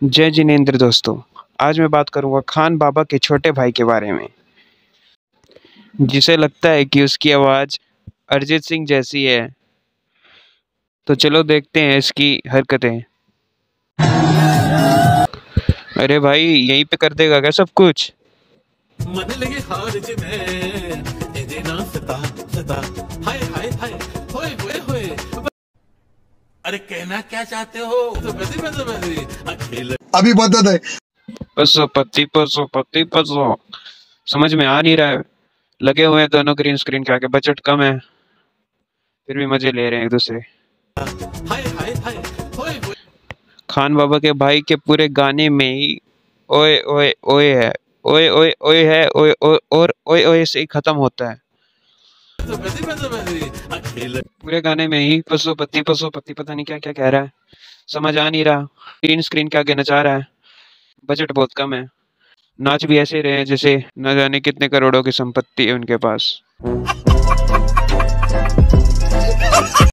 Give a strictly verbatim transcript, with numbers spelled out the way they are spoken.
जय जिनेंद्र दोस्तों। आज मैं बात करूंगा खान बाबा के छोटे भाई के बारे में, जिसे लगता है कि उसकी आवाज़ अरिजीत सिंह जैसी है। तो चलो देखते हैं इसकी हरकतें। अरे भाई, यहीं पे कर देगा क्या सब कुछ? मन लगे हार जिन्हें ए देना सता सता हाय हाय हाय होए होए होए। अरे कहना क्या चाहते हो? तो बदी बदी बदी अकेले अभी बदत है। पसो पति पसो पति पसो, समझ में आ नहीं रहा है। लगे हुए हैं दोनों ग्रीन स्क्रीन के आगे, बजट कम है फिर भी मजे ले रहे हैं एक दूसरे। हाय हाय हाय होए होए। खान बाबा के भाई के पूरे गाने में ही ओए ओए ओए है, ओए ओए ओए है, ओए ओए और ओए ओए से ही खत्म होता है। तो बदी बदी बदी अकेले पूरे गाने में ही पशु पति पशु पति पता नहीं क्या क्या कह रहा है, समझ आ नहीं रहा। ग्रीन स्क्रीन के आगे नचा रहा है, बजट बहुत कम है। नाच भी ऐसे रहे हैं जैसे न जाने कितने करोड़ों की संपत्ति है उनके पास।